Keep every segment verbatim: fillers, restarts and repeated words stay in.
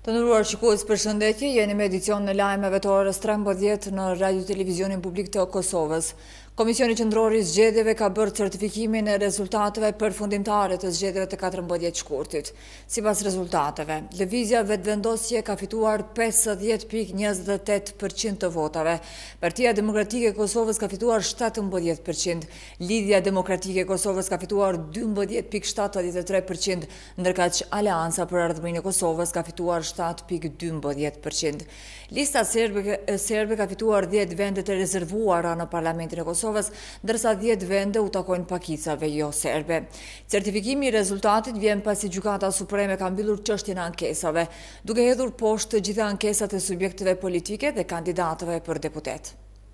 Të nderuar shikues, përshëndetje, jeni me edicion në lajmeve të orës trembëdhjetë në Radio Televizionin Publik të Kosovës. Komisioni Qendror i Zgjedhjeve ka bërë certifikimin e rezultateve përfundimtare të zgjedhjeve të katërmbëdhjetë shkurtit. Sipas rezultateve, lëvizja vetëvendosje ka fituar pesëdhjetë pikë njëzet e tetë përqind të votave. Partia Demokratike e Kosovës ka fituar shtatëmbëdhjetë përqind, Lidhja Demokratike e Kosovës ka fituar dymbëdhjetë pikë shtatëdhjetë e tre përqind, ndërkaq Aleanca për Ardhmërinë e Kosovës ka fituar shtatë pikë dymbëdhjetë përqind. Lista serbe, serbe ka fituar dhjetë vende të rezervuara në Parlamentin e Kosovës, ndërsa dhjetë vende u takojnë pakicave jo serbe. Certifikimi i rezultatit vjen pasi Gjykata Supreme ka mbyllur çështjen e ankesave, duke hedhur poshtë të gjitha ankesat e subjekteve politike dhe kandidatëve për deputet.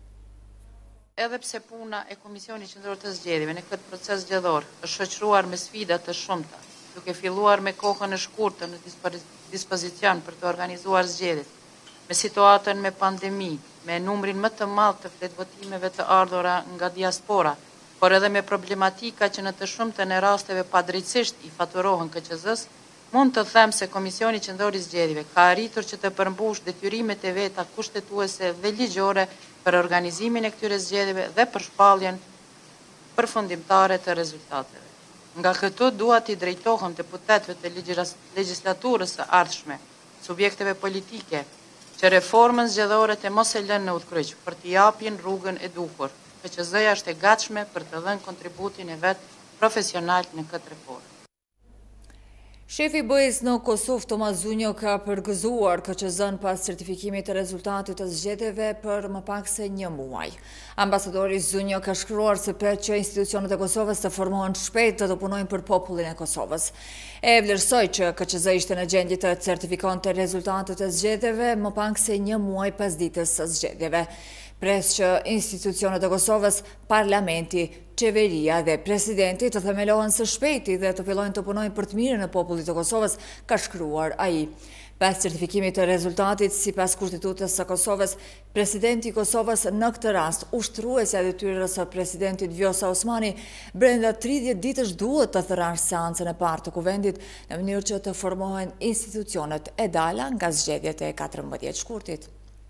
Edhe pse puna e Komisionit Qendror të Zgjedhjeve në këtë proces zgjedhor është shoqëruar me sfida të shumta, duke filluar me kohën e shkurtër në dispozicion për të organizuar zgjedhjet, me situatën me pandemi, me numrin më të madh të fletvotimeve të ardhura nga diaspora, por edhe me problematika që në të shumtën e rasteve padrejtisht i faturohen K Q Z-s, mund të them se Komisioni Qendror i Zgjedhjeve ka arritur që të përmbush detyrimet e veta kushtetuese dhe ligjore për organizimin e këtyre zgjedhjeve dhe për shpalljen përfundimtare të rezultateve. Nga këtu dua t'i drejtohem deputetëve të legjislaturës së ardhshme, subjekteve politike, që reformën zgjedhore të mos e lënë në udhkryq për t'i japin rrugën e duhur. K Q Z-ja është e gatshme për të dhënë kontributin e vet profesional në këtë reformë. Shefi i B E S në Kosovë, Tomas Zunjo, ka përgëzuar K Q Z-n pas certifikimit të rezultatit të zgjedhjeve për më pak se një muaj. Ambasadori Zunjo ka shkruar se pret që institucionet e Kosovës të formohen shpejt dhe të punojnë për popullin e Kosovës. E vlerësoi që K Q Z ishte në gjendje të certifikonte rezultatet e zgjedhjeve më pak se një muaj pas ditës së zgjedhjeve. Pres që institucionet e Kosovës, parlamenti, qeveria dhe presidenti të themelohen së shpejti dhe të fillojnë të punojnë për të mirën e popullit të Kosovës, ka shkruar ai. Pas certifikimit të rezultatit, sipas Kushtetutës së Kosovës, presidenti i Kosovës në këtë rast, ushtruesja e detyrës së presidentit Vjosa Osmani, brenda tridhjetë ditësh duhet të thërrajë seancën e parë të kuvendit në mënyrë që të formohen institucionet e dala nga zgjedhjet e katërmbëdhjetë shkurtit.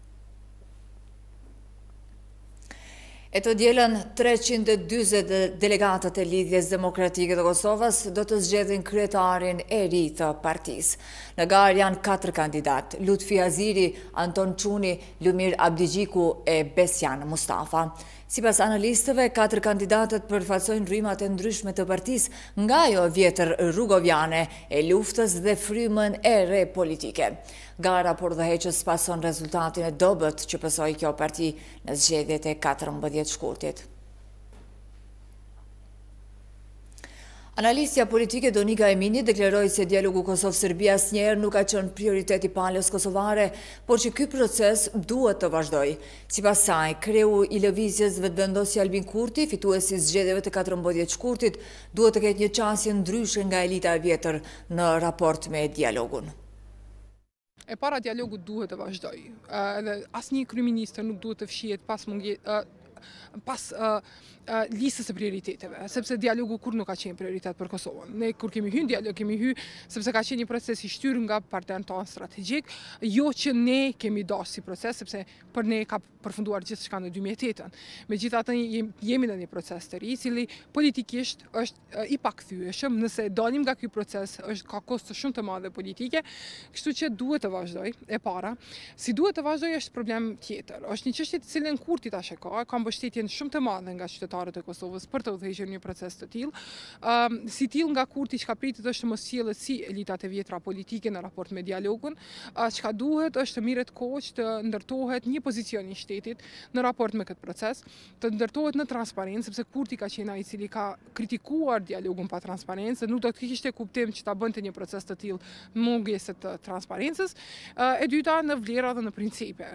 E të dielën treqind e dyzet delegatët e Lidhjes Demokratike të Kosovës do të zgjedhin kryetarin e ri të partisë. Në garë janë katër kandidat: Lutfi Aziri, Anton Çuni, Lumir Abdigjiku e Besjan Mustafa. Sipas analistëve, katër kandidatët përfaqësojnë rrymat e ndryshme të partisë, nga ajo vjetër rrugovjane e luftës dhe frymën e re politike. Gara por dheheqës pason rezultatin e dobët që pësoi kjo parti në zgjedhjet e katërmbëdhjetë shkurtit. Analistja politike Donika Emini deklaroi se dialogu Kosovë-Serbia asnjëherë nuk ka qenë prioritet i palës kosovare, por që ky proces duhet të vazhdojë. Sipas saj, kreu i lëvizjes vetëvendosje Albin Kurti, fituesi i zgjedhjeve të katërmbëdhjetë shkurtit, duhet të ketë një çësje ndryshe nga elita e vjetër në raport me dialogun. E para, dialogu duhet të vazhdojë. Edhe asnjë kryeministër nuk duhet të fshihet pas mungesë pas uh, uh, listës së prioriteteve, sepse dialogu kur nuk ka qenë prioritet për Kosovën. Ne kur kemi hyrë në dialog, kemi hyrë sepse ka qenë një proces i shtyrë nga partnerët tonë strategjik, jo që ne kemi dashur si proces, sepse për ne ka përfunduar gjithçka në dy mijë e tetë. Megjithatë jemi në një proces të ri, i cili politikisht është uh, i pakthyeshëm. Nëse dalim nga ky proces, është ka kosto shumë të madhe politike, kështu që duhet të vazhdoj. E para, si duhet të vazhdoj është problem tjetër. Është një çështje të cilën Kurti tash e ka, ka mbështetjen shumë të madhe nga qytetarët e Kosovës për të udhëhequr një proces të tillë. Um, si tillë nga Kurti çka pritet është të mos sjellë si elitat e vjetra politike në raport me dialogun, uh, çka duhet është të mirret kohë që të ndërtohet një pozicion i shtetit në raport me këtë proces, të ndërtohet në transparencë, sepse Kurti ka qenë ai i cili ka kritikuar dialogun pa transparencë, nuk do të kishte kuptim që ta bënte një proces të tillë mungesë të transparencës. Uh, e dyta, në vlera dhe në principe.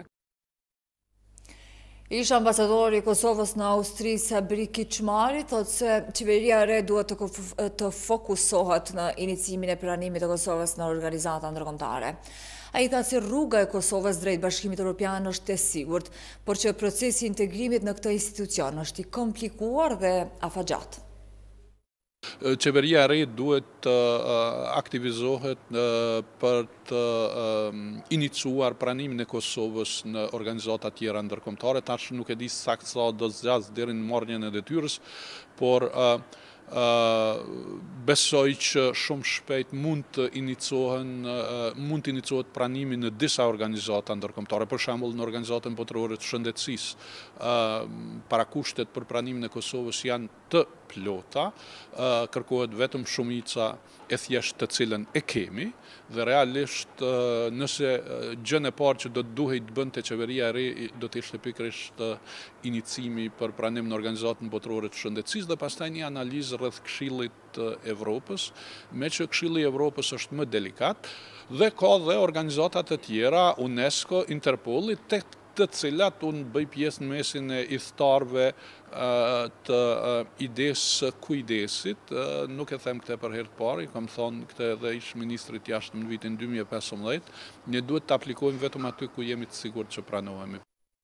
Ish ambasadori i Kosovës në Austri, Sabri Kiçmari, thotë se qeveria e re duhet të, të fokusohet në iniciimin e pranimit të Kosovës në organizata ndërkombëtare. Ai tha se rruga e Kosovës drejt Bashkimit Evropian është e sigurt, por që procesi i integrimit në këtë institucion është i komplikuar dhe afatgjat. Qeveria e re duhet të aktivizohet për të iniciuar pranimin e Kosovës në organizata tjera ndërkombëtare. Tash nuk e di saktë sa do zgjas deri në marrjen e detyrës, por besoj që shumë shpejt mund të inicohen, mund të inicohet pranimi në disa organizata ndërkombëtare, për shembull në organizatën botërore të shëndetësisë. Parakushtet për pranimin e Kosovës janë të plota, kërkohet vetëm shumica e thjeshtë të cilën e kemi, dhe realisht nëse gjën e parë që do të duhej të bënte qeveria e re do të ishte pikërisht inicimi për pranim në organizatën botërore të shëndetësisë dhe pastaj një analizë rreth Këshillit të Evropës, me që Këshilli i Evropës është më delikat dhe ka dhe organizata të tjera, UNESCO, Interpoli, tek të cilat unë bëj pjesë në mesin e idhëtarëve të idesë kujdesit. Nuk e them këtë për herë të parë, kam thonë këtë edhe ish ministrit jashtëm në vitin dy mijë e pesëmbëdhjetë, ne duhet të aplikojmë vetëm aty ku jemi të sigurt që pranohemi.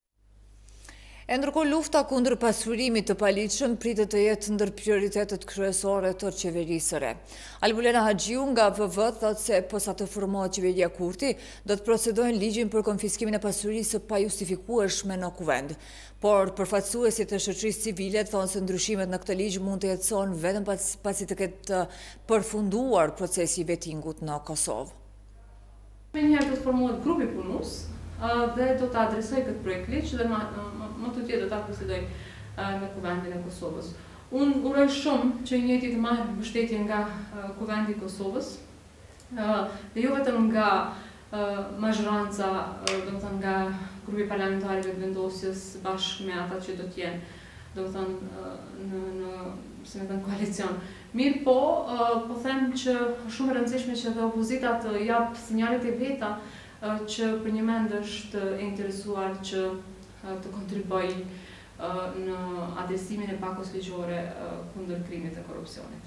E ndërkohë lufta kundër pasurimit të paligjshëm pritet të jetë ndër prioritetet kryesore të qeverisë së re. Albulena Haxhiu nga V V thotë se posa të formohet qeveria Kurti, do të procedojnë ligjin për konfiskimin e pasurisë së pajustifikueshme në kuvend. Por përfaqësuesit e shoqërisë civile thonë se ndryshimet në këtë ligj mund të jetësohen vetëm pasi të ketë përfunduar procesi i vetingut në Kosovë. Menjëherë do të formohet grupi punus dhe do të adresoj këtë projekt ligj dhe më të tjerë do të prosedoj në kuvendin e Kosovës. Unë uroj shumë që i njëjti të marrë mbështetje nga kuvendi i Kosovës dhe jo vetëm nga mazhoranca, do të thënë nga grupi parlamentarëve të vendosjes bashkë me ata që do të jenë, do të thënë në në si më thënë koalicion. Mirë po, po them që shumë e rëndësishme që dhe opozita të jap sinjalet e veta që për një mend është e interesuar që të kontriboj në adresimin e pakos ligjore kundër krimit dhe korrupsionit.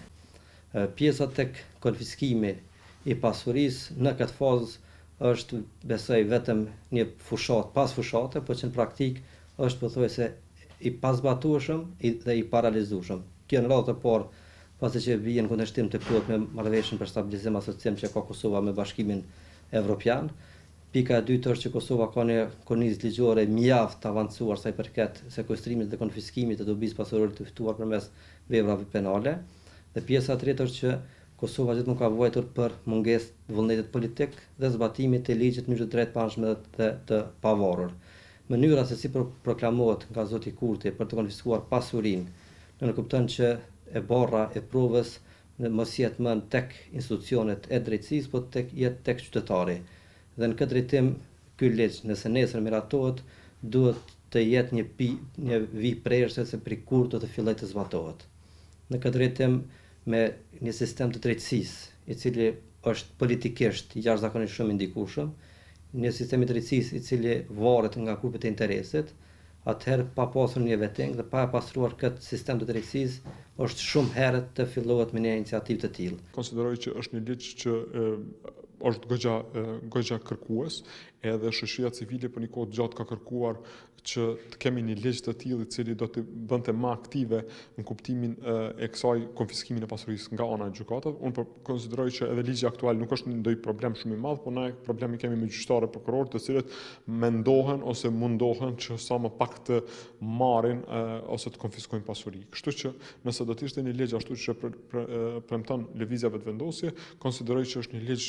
Pjesa tek konfiskimi i pasurisë në këtë fazë është besoj vetëm një fushat pas fushate, por që në praktik është pothuajse i pazbatueshëm dhe i paralizueshëm. Kjo në radhë të parë, pasi që vjen në kundërshtim të plot me marrëveshjen për stabilizim asociim që ka Kosova me Bashkimin Evropian. Pika e dytë është që Kosova ka një kornizë ligjore mjaft të avancuar sa i përket sekuestrimit dhe konfiskimit të dobisë pasurore të fituar përmes veprave penale. Dhe pjesa e tretë është që Kosova gjithmonë ka vuajtur për mungesë vullnetit politik dhe zbatimit të ligjit në mënyrë të drejtpërdorshme dhe të pavarur. Mënyra se si proklamohet nga zoti Kurti për të konfiskuar pasurinë, në kupton që e barra e provës mos jetë më tek institucionet e drejtësisë, por tek jetë tek qytetari. Dhe në këtë drejtim, ky ligj, nëse nesër miratohet, duhet të jetë një, pi, një vijë prerëse se prej kur do të fillojë të zbatohet. Në këtë drejtim, me një sistem të drejtësisë, i cili është politikisht jashtëzakonisht shumë i ndikueshëm, një sistem i drejtësisë i cili varet nga grupet e interesit, atëherë pa pasur një vetting dhe pa e pastruar këtë sistem të drejtësisë, është shumë herët të fillohet me një iniciativë të tillë. Konsideroj që është një ligj që e, është goxha goxha kërkues, edhe shoqëria civile për një kohë të gjatë ka kërkuar që të kemi një ligj të tillë i cili do të bënte më aktive në kuptimin e kësaj konfiskimin e pasurisë nga ana e gjykatave. Unë konsideroj që edhe ligji aktual nuk është ndonjë problem shumë i madh, por ne problemi kemi me gjyqtarë prokurorë të cilët mendohen ose mundohen që sa më pak të marrin ose të konfiskojnë pasuri. Kështu që nëse do të ishte një ligj ashtu që premton lëvizjeve të vendosje, konsideroj që është një ligj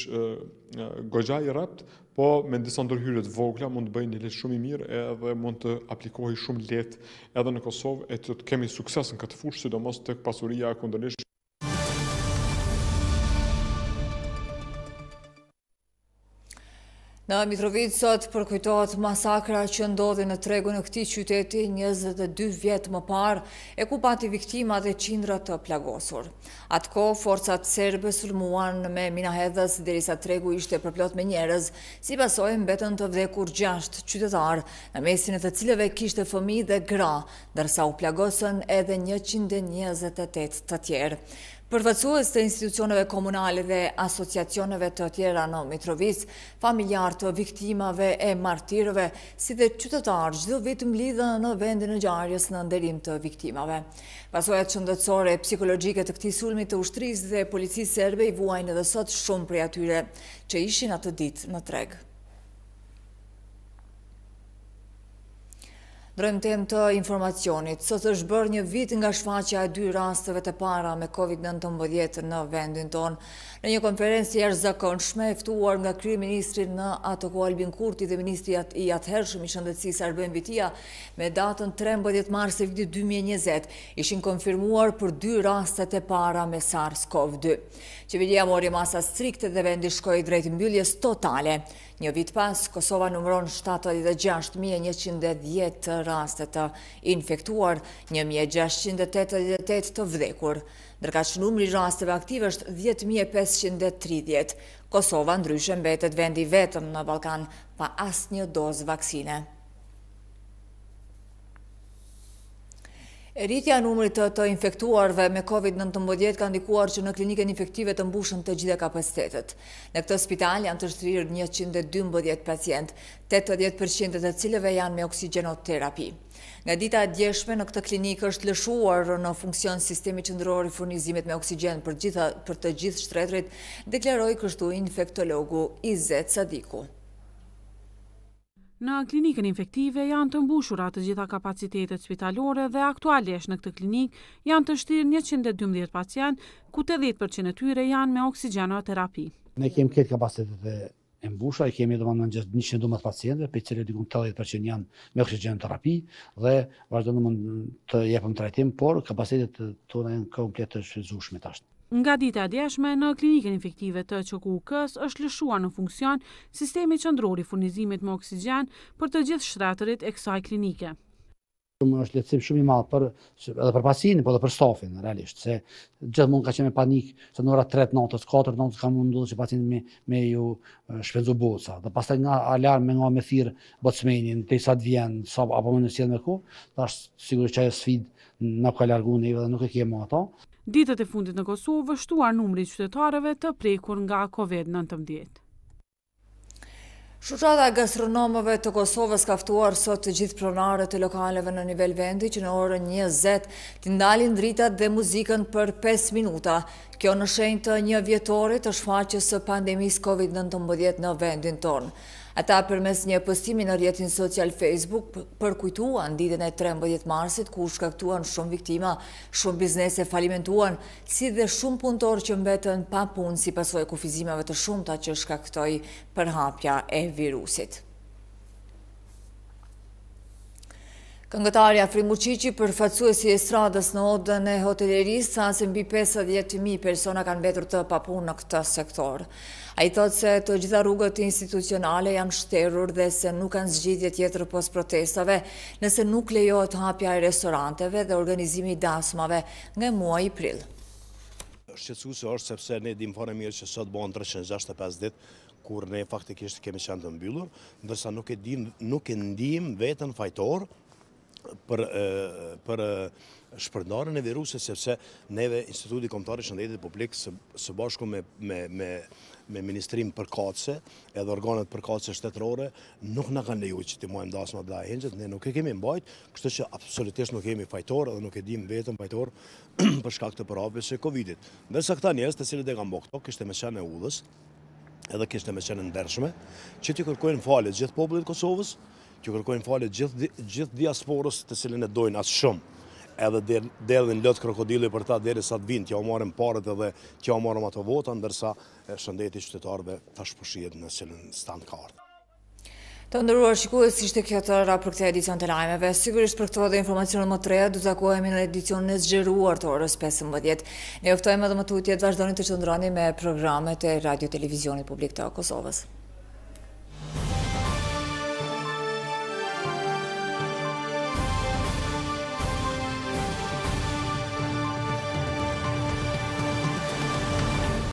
goxha i rrept, po me disa ndërhyrje të vogla mund të bëjë një ligj shumë i mirë edhe mund të aplikohej shumë lehtë edhe në Kosovë e të kemi sukses në këtë fushë, sidomos tek pasuria e kundërligjshme. Në Mitrovic sot përkujtohet masakra që ndodhi në tregun e këtij qyteti njëzet e dy vjet më parë, e ku pati viktimat e qindra të plagosur. Atko forcat serbe sulmuan me minahedhës derisa tregu ishte përplot me njerëz, si pasojë mbetën të vdekur gjashtë qytetarë, në mesin e të cilëve kishte fëmijë dhe gra, ndërsa u plagosën edhe njëqind e njëzet e tetë të tjerë. Përfaqësues të institucioneve komunale dhe asociacioneve të tjera në Mitrovic, familjar të viktimave e martirëve, si dhe qytetarë çdo vit mlidhen në vendin e ngjarjes në nderim të viktimave. Pasojat shëndetësore e psikologjike të këtij sulmi të ushtrisë dhe policisë serbe i vuajnë edhe sot shumë prej atyre që ishin atë ditë në treg. Ndrojmë temë të informacionit. Sot është bërë një vit nga shfaqja e dy rasteve të para me COVID nëntëmbëdhjetë në vendin tonë. Në një konferencë jashtëzakonshme e ftuar nga kryeministri në ato kohë Albin Kurti dhe ministri i atëhershëm i shëndetësisë Arben Bitia, me datën trembëdhjetë mars e vitit dy mijë e njëzet, ishin konfirmuar për dy rastet e para me SARS-CoV dy. Qeveria mori masa strikte dhe vendi shkoi drejt mbylljes totale. Një vit pas, Kosova numëron shtatëdhjetë e gjashtë mijë e njëqind e dhjetë raste të infektuar, një mijë e gjashtëqind e tetëdhjetë e tetë të vdekur. Ndërkaq numri i rasteve aktive është dhjetë mijë e pesëqind e tridhjetë. Kosova ndryshe mbetet vendi vetëm në Ballkan pa asnjë dozë vaksine. Rritja e numrit të, të infektuarve me COVID nëntëmbëdhjetë ka ndikuar që në kliniken infektive të mbushën të gjitha kapacitetet. Në këtë spital janë të shtrirë njëqind e dymbëdhjetë pacient, tetëdhjetë përqind të cilëve janë me oksigjenoterapi. Nga dita e djeshme në këtë klinikë është lëshuar në funksion sistemi qendror i furnizimit me oksigjen për, gjitha, për të gjithë shtretërit, deklaroi kështu infektologu Izet Sadiku. Në klinikën infektive janë të mbushura të gjitha kapacitetet spitalore dhe aktualisht në këtë klinik janë të shtirë njëqind e dymbëdhjetë pacient, ku tetëdhjetë përqind e tyre janë me oksigjenoterapi. Ne kemi këtë kapacitetet e mbushura, i kemi domethënë gjithë njëqind e dymbëdhjetë pacientë, për cilët diku tetëdhjetë përqind janë me oksigjenoterapi dhe vazhdojmë të japim trajtim, por kapacitetet tona janë komplet të shfrytzueshme tash. Nga dita e djeshme, në klinikën infektive të Q K U K-s është lëshuar në funksion sistemi qendror i furnizimit me oksigjen për të gjithë shtraterit e kësaj klinike. Është lehtësim shumë i madh për edhe për pacientin, por edhe për stafin realisht, se gjithmonë ka qenë me panik se në ora tre të natës, katër të natës ka mundur që pacienti me, me ju shpenzu boca. Dhe pastaj nga alarm me nga me thirr bocmenin, derisa të vjen, sa apo më në sjell me ku, tash sigurisht që ajo sfidë na ka larguar neve dhe nuk e kemi ato. Ditët e fundit në Kosovë vështuar numri i qytetarëve të prekur nga COVID nëntëmbëdhjetë. Shoqata e gastronomëve të Kosovës ka ftuar sot të gjithë pronarët e lokaleve në nivel vendi që në orën njëzet të ndalin dritat dhe muzikën për pesë minuta. Kjo në shenjë të një vjetori të shfaqjes së pandemisë COVID nëntëmbëdhjetë në vendin tonë. Ata përmes një postimi në rrjetin social Facebook përkujtuan ditën e trembëdhjetë marsit ku shkaktuan shumë viktima, shumë biznese falimentuan, si dhe shumë punëtorë që mbetën pa punë si pasojë e kufizimeve të shumta që shkaktoi përhapja e virusit. Këngëtarja Afrim Uçiçi, përfaqësuesi i estradës në odën e hotelerisë, sa se mbi pesëdhjetë mijë persona kanë mbetur të papunë në këtë sektor. Ai thotë se të gjitha rrugët institucionale janë shterur dhe se nuk kanë zgjidhje tjetër pas protestave, nëse nuk lejohet hapja e restoranteve dhe organizimi i dasmave nga muaji prill. Shqetësuese është sepse ne dim fare mirë që sot bëhen treqind e gjashtëdhjetë e pesë ditë kur ne faktikisht kemi qenë të mbyllur, ndërsa nuk e dim, nuk e ndijm veten fajtor për për shpërndarjen e virusit, sepse neve Instituti Kombëtar i Shëndetit Publik së, së bashku me me me me ministrim përkatëse edhe organet përkatëse shtetërore nuk na kanë lejuar që të marrim dasma dhe ahenxhet, ne nuk e kemi mbajt, kështu që absolutisht nuk kemi fajtor dhe nuk e dim vetëm fajtor për shkak të përhapjes së Covidit. Ndërsa këta njerëz të cilët e kanë bërë këto, kishte me qenë e udhës, edhe kishte me qenë ndershme, që t'i kërkojnë falje gjithë popullit të Kosovës, që kërkojnë falje gjithë gjithë diasporës të cilën e dojnë as shumë. Edhe derdhin lot krokodili për ta derisa të vinë, t'ja u marrin parët edhe t'ja u marrim ato vota, ndërsa shëndeti i qytetarëve tash po shihet në cilën stand ka ardhur. Të nderuar shikues, ishte kjo tëra për këtë edicion të lajmeve. Sigurisht për këto dhe informacione më të reja do të takohemi në edicionin e zgjeruar të orës pesëmbëdhjetë. Ne ju ftojmë edhe më tutje të vazhdoni të qëndroni me programet e Radio Televizionit Publik të Kosovës.